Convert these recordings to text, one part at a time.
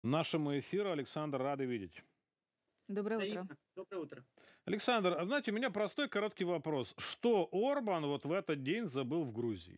Нашему эфиру. Александр, рады видеть. Доброе утро. Взаимно. Доброе утро. Александр, а знаете, у меня простой короткий вопрос. Что Орбан вот в этот день забыл в Грузии?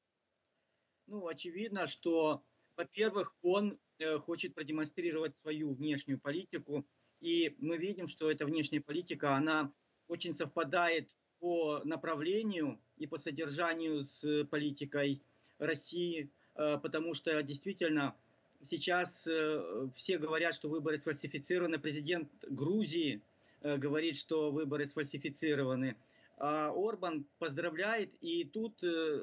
Ну, очевидно, что, во-первых, он хочет продемонстрировать свою внешнюю политику, и мы видим, что эта внешняя политика, она очень совпадает по направлению и по содержанию с политикой России, потому что действительно сейчас все говорят, что выборы сфальсифицированы. Президент Грузии говорит, что выборы сфальсифицированы. А Орбан поздравляет, и тут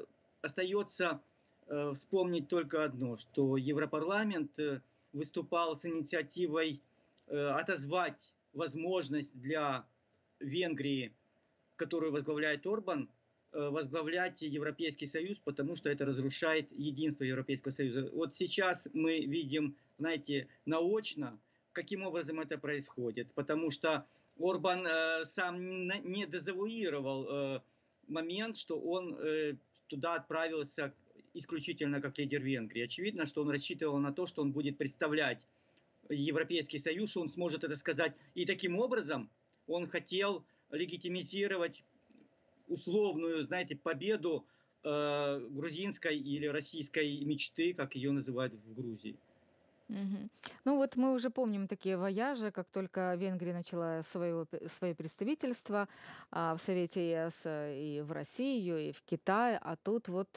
остается вспомнить только одно, что Европарламент выступал с инициативой отозвать возможность для Венгрии, которую возглавляет Орбан, возглавлять Европейский Союз, потому что это разрушает единство Европейского Союза. Вот сейчас мы видим, знаете, наочно, каким образом это происходит, потому что Орбан сам не дезавуировал момент, что он туда отправился исключительно как лидер Венгрии. Очевидно, что он рассчитывал на то, что он будет представлять Европейский Союз, что он сможет это сказать. И таким образом он хотел легитимизировать условную, знаете, победу грузинской или российской мечты, как ее называют в Грузии. Мгм. Ну вот мы уже помним такие вояжи, как только Венгрия начала свое представительство в Совете ЕС и в Россию, и в Китай, а тут вот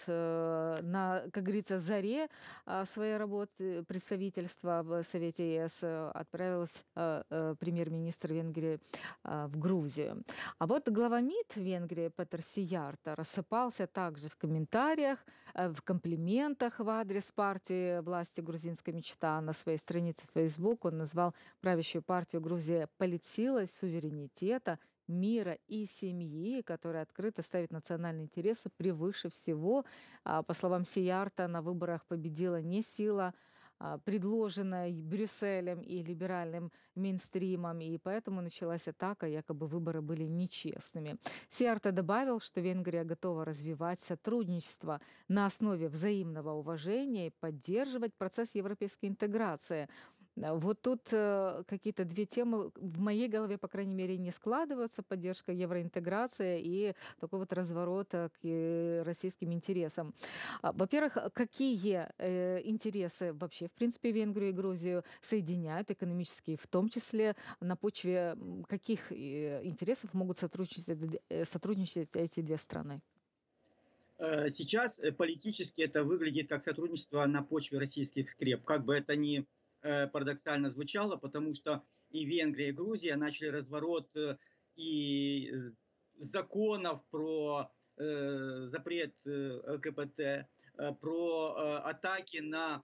на, как говорится, заре своей работы представительства в Совете ЕС отправилась премьер-министр Венгрии в Грузию. А вот глава МИД Венгрии Петер Сиярто рассыпался также в комментариях, в комплиментах в адрес партии власти «Грузинская мечта». На своей странице в Facebook он назвал правящую партию Грузии политсилой суверенитета, мира и семьи, которая открыто ставит национальные интересы превыше всего. По словам Сиярта, на выборах победила не сила, предложенная Брюсселем и либеральным мейнстримом, и поэтому началась атака, якобы выборы были нечестными. Сиярто добавил, что Венгрия готова развивать сотрудничество на основе взаимного уважения и поддерживать процесс европейской интеграции. Вот тут какие-то две темы в моей голове, по крайней мере, не складываются. Поддержка евроинтеграции и такой вот разворот к российским интересам. Во-первых, какие интересы вообще, в принципе, Венгрию и Грузию соединяют, экономические в том числе, на почве каких интересов могут сотрудничать эти две страны? Сейчас политически это выглядит как сотрудничество на почве российских скреп. Как бы это ни парадоксально звучало, потому что и Венгрия, и Грузия начали разворот и законов про запрет ЛГБТ, про атаки на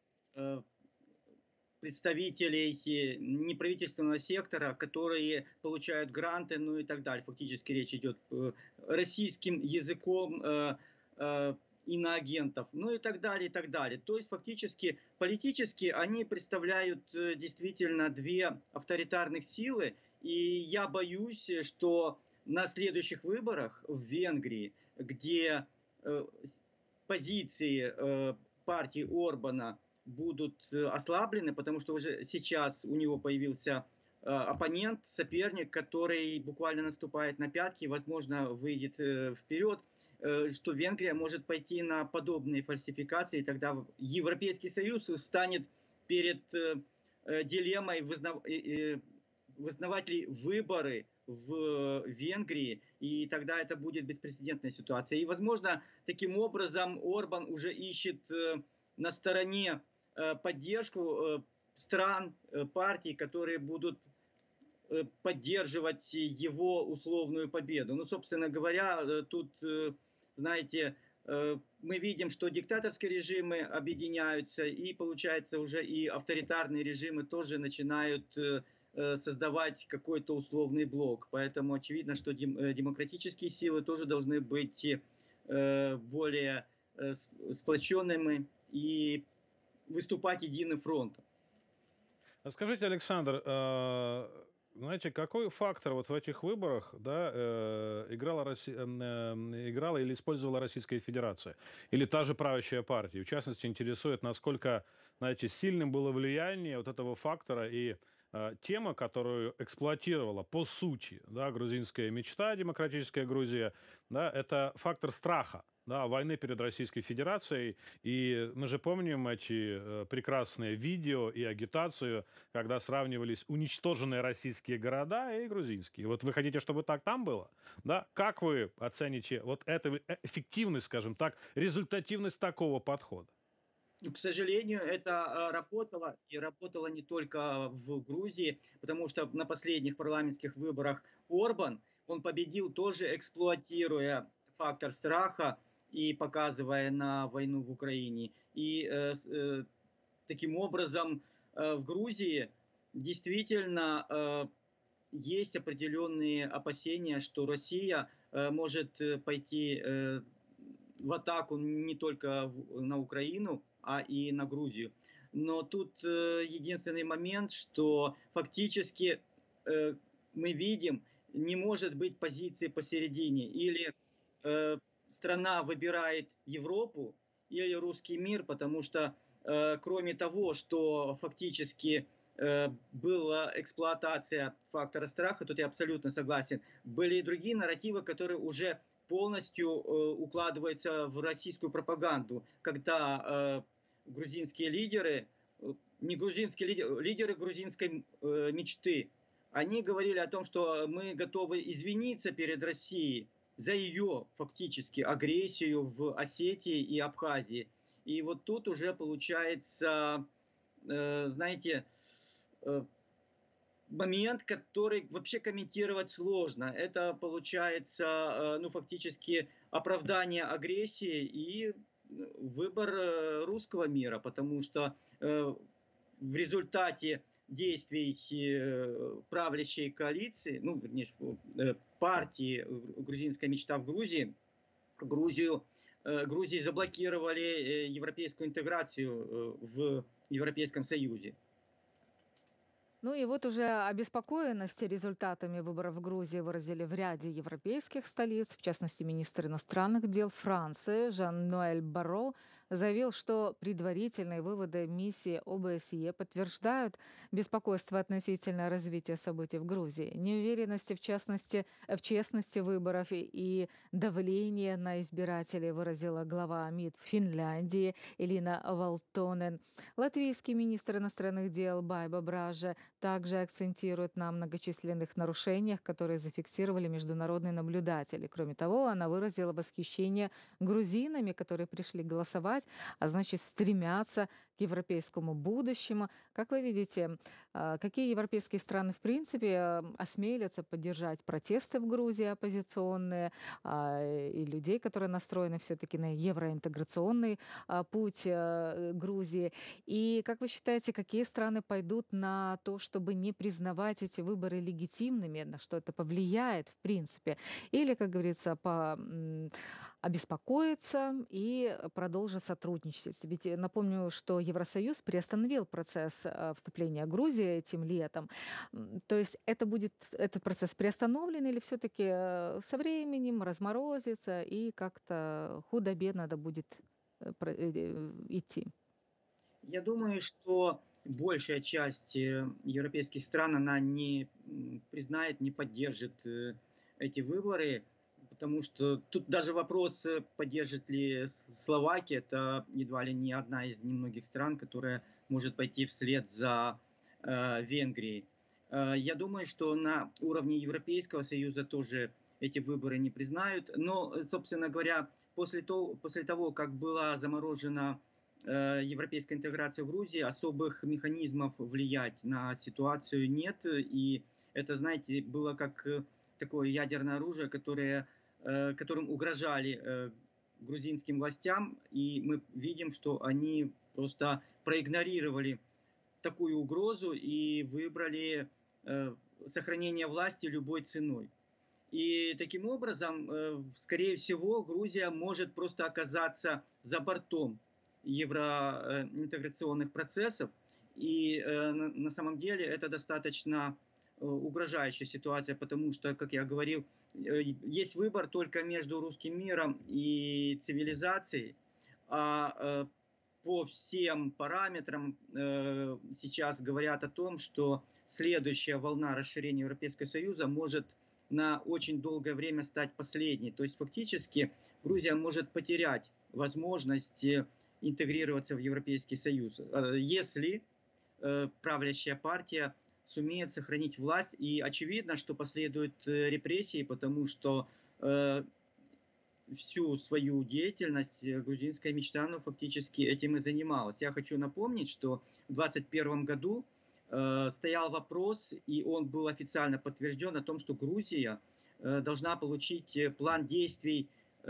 представителей неправительственного сектора, которые получают гранты, ну и так далее. Фактически речь идет российским языком иноагентов, ну и так далее, и так далее. То есть фактически политически они представляют действительно две авторитарных силы, и я боюсь, что на следующих выборах в Венгрии, где позиции партии Орбана будут ослаблены, потому что уже сейчас у него появился оппонент, соперник, который буквально наступает на пятки и, возможно, выйдет вперед, что Венгрия может пойти на подобные фальсификации, и тогда Европейский Союз станет перед дилеммой вызнавать ли выборы в Венгрии, и тогда это будет беспрецедентная ситуация. И, возможно, таким образом Орбан уже ищет на стороне поддержку стран, партий, которые будут поддерживать его условную победу. Ну, собственно говоря, тут, знаете, мы видим, что диктаторские режимы объединяются, и, получается, уже и авторитарные режимы тоже начинают создавать какой-то условный блок. Поэтому очевидно, что демократические силы тоже должны быть более сплоченными и выступать единым фронтом. Скажите, Александр, Знаете, какой фактор вот в этих выборах, да, играла или использовала Российская Федерация? Или та же правящая партия? В частности, интересует, насколько, знаете, сильным было влияние вот этого фактора и тема, которую эксплуатировала по сути, да, грузинская мечта, демократическая Грузия, да, это фактор страха, да, войны перед Российской Федерацией. И мы же помним эти прекрасные видео и агитацию, когда сравнивались уничтоженные российские города и грузинские. Вот вы хотите, чтобы так там было? Да? Как вы оцените вот эту эффективность, скажем так, результативность такого подхода? Ну, к сожалению, это работало, и работало не только в Грузии, потому что на последних парламентских выборах Орбан, он победил тоже эксплуатируя фактор страха и показывая на войну в Украине. И таким образом в Грузии действительно есть определенные опасения, что Россия может пойти в атаку не только на Украину, а и на Грузию. Но тут единственный момент, что фактически мы видим, не может быть позиции посередине. Или страна выбирает Европу, или русский мир, потому что кроме того, что фактически была эксплуатация фактора страха, тут я абсолютно согласен, были и другие нарративы, которые уже полностью укладываются в российскую пропаганду, когда грузинские лидеры, не грузинские лидеры, лидеры грузинской мечты, они говорили о том, что мы готовы извиниться перед Россией за ее фактически агрессию в Осетии и Абхазии. И вот тут уже получается, знаете, момент, который вообще комментировать сложно. Это получается, ну, фактически оправдание агрессии и выбор русского мира, потому что в результате действий правящей коалиции, ну, вернее, партии «Грузинская мечта» в Грузии, Грузии заблокировали европейскую интеграцию в Европейском Союзе. Ну и вот уже обеспокоенность результатами выборов в Грузии выразили в ряде европейских столиц. В частности, министр иностранных дел Франции Жан-Ноэль Барро заявил, что предварительные выводы миссии ОБСЕ подтверждают беспокойство относительно развития событий в Грузии. Неуверенности, в честности выборов и давление на избирателей выразила глава МИД Финляндии Элина Валтонен. Латвийский министр иностранных дел Байба Бража также акцентирует на многочисленных нарушениях, которые зафиксировали международные наблюдатели. Кроме того, она выразила восхищение грузинами, которые пришли голосовать, а значит стремятся к европейскому будущему. Как вы видите, какие европейские страны в принципе осмелятся поддержать протесты в Грузии оппозиционные и людей, которые настроены все-таки на евроинтеграционный путь Грузии? И как вы считаете, какие страны пойдут на то, чтобы не признавать эти выборы легитимными, на что это повлияет в принципе? Или, как говорится, обеспокоиться и продолжить сотрудничать? Ведь напомню, что Евросоюз приостановил процесс вступления Грузии этим летом. То есть этот процесс приостановлен или все-таки со временем разморозится и как-то худо-бедно надо будет идти? Я думаю, что большая часть европейских стран, она не признает, не поддержит эти выборы, потому что тут даже вопрос, поддержит ли Словакия, это едва ли не одна из немногих стран, которая может пойти вслед за Венгрией. Я думаю, что на уровне Европейского Союза тоже эти выборы не признают, но, собственно говоря, после того, как была заморожена европейской интеграции в Грузии, особых механизмов влиять на ситуацию нет. И это, знаете, было как такое ядерное оружие, которым угрожали грузинским властям. И мы видим, что они просто проигнорировали такую угрозу и выбрали сохранение власти любой ценой. И таким образом, скорее всего, Грузия может просто оказаться за бортом евроинтеграционных процессов. И на самом деле это достаточно угрожающая ситуация, потому что, как я говорил, есть выбор только между русским миром и цивилизацией, а по всем параметрам сейчас говорят о том, что следующая волна расширения Европейского Союза может на очень долгое время стать последней. То есть фактически Грузия может потерять возможность интегрироваться в Европейский Союз, если правящая партия сумеет сохранить власть. И очевидно, что последуют репрессии, потому что всю свою деятельность грузинская мечта, ну, фактически этим и занималась. Я хочу напомнить, что в 2021 году стоял вопрос, и он был официально подтвержден, о том, что Грузия должна получить план действий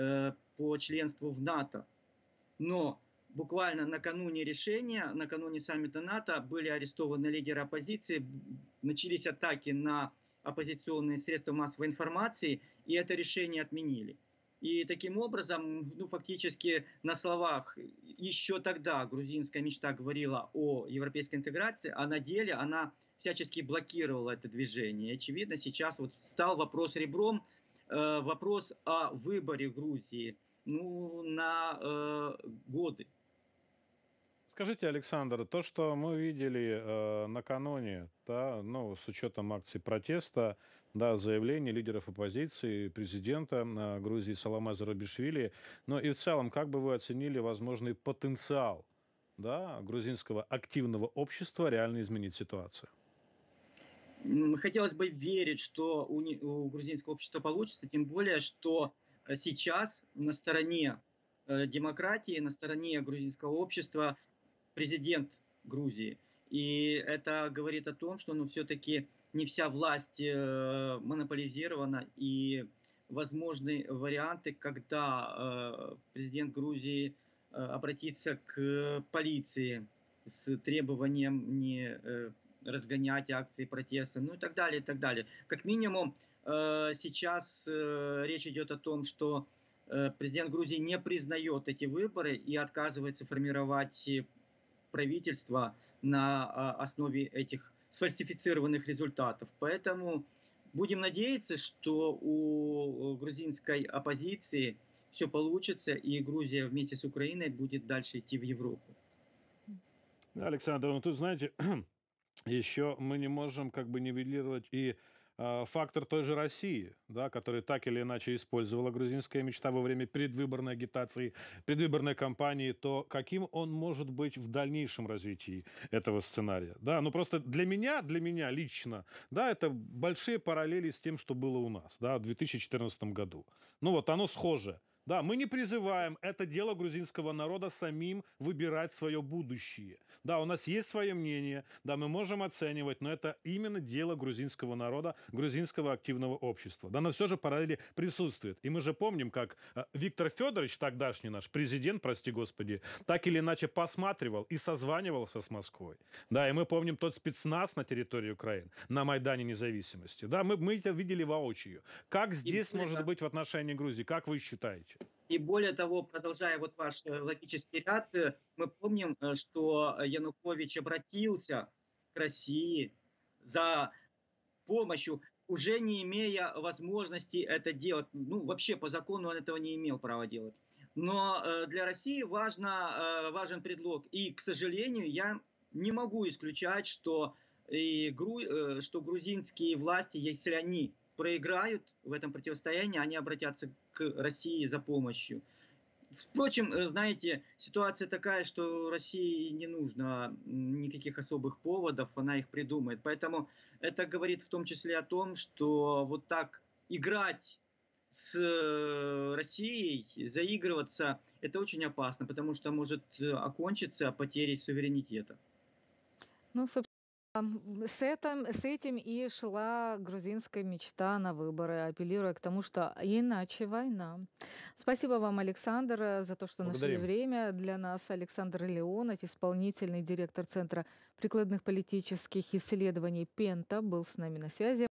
по членству в НАТО. Но буквально накануне решения, накануне саммита НАТО были арестованы лидеры оппозиции, начались атаки на оппозиционные средства массовой информации, и это решение отменили. И таким образом, ну, фактически на словах еще тогда грузинская мечта говорила о европейской интеграции, а на деле она всячески блокировала это движение. И, очевидно, сейчас вот стал вопрос ребром, вопрос о выборе Грузии, ну, на годы. Скажите, Александр, то, что мы видели накануне, да, ну, с учетом акций протеста, да, заявлений лидеров оппозиции, президента Грузии Саломе Зурабишвили, но и в целом, как бы вы оценили возможный потенциал, да, грузинского активного общества реально изменить ситуацию? Хотелось бы верить, что у грузинского общества получится, тем более, что сейчас на стороне демократии, на стороне грузинского общества президент Грузии. И это говорит о том, что, ну, все-таки не вся власть монополизирована, и возможны варианты, когда президент Грузии обратится к полиции с требованием не разгонять акции протеста, ну и так далее, и так далее. Как минимум, сейчас речь идет о том, что президент Грузии не признает эти выборы и отказывается формировать правительства на основе этих сфальсифицированных результатов. Поэтому будем надеяться, что у грузинской оппозиции все получится, и Грузия вместе с Украиной будет дальше идти в Европу. Да, Александр, ну тут, знаете, еще мы не можем как бы нивелировать и фактор той же России, да, который так или иначе использовала грузинская мечта во время предвыборной агитации, предвыборной кампании, то каким он может быть в дальнейшем развитии этого сценария? Да, ну просто для меня лично, да, это большие параллели с тем, что было у нас, да, в 2014 году. Ну вот оно схоже. Да, мы не призываем, это дело грузинского народа самим выбирать свое будущее. Да, у нас есть свое мнение, да, мы можем оценивать, но это именно дело грузинского народа, грузинского активного общества. Да, но все же параллели присутствует. И мы же помним, как Виктор Федорович, тогдашний наш президент, прости господи, так или иначе посматривал и созванивался с Москвой. Да, и мы помним тот спецназ на территории Украины, на Майдане Независимости. Да, мы это видели воочию. Как здесь может быть в отношении Грузии? Как вы считаете? И более того, продолжая вот ваш логический ряд, мы помним, что Янукович обратился к России за помощью, уже не имея возможности это делать. Ну, вообще по закону он этого не имел права делать. Но для России важен предлог. И, к сожалению, я не могу исключать, что, что грузинские власти, если они проиграют в этом противостоянии, они обратятся к России за помощью. Впрочем, знаете, ситуация такая, что России не нужно никаких особых поводов, она их придумает. Поэтому это говорит в том числе о том, что вот так играть с Россией, заигрываться, это очень опасно, потому что может окончиться потерей суверенитета. Ну, собственно, с этим и шла грузинская мечта на выборы, апеллируя к тому, что иначе война. Спасибо вам, Александр, за то, что нашли Благодарим. время для нас. Александр Леонов, исполнительный директор Центра прикладных политических исследований «Пента», был с нами на связи.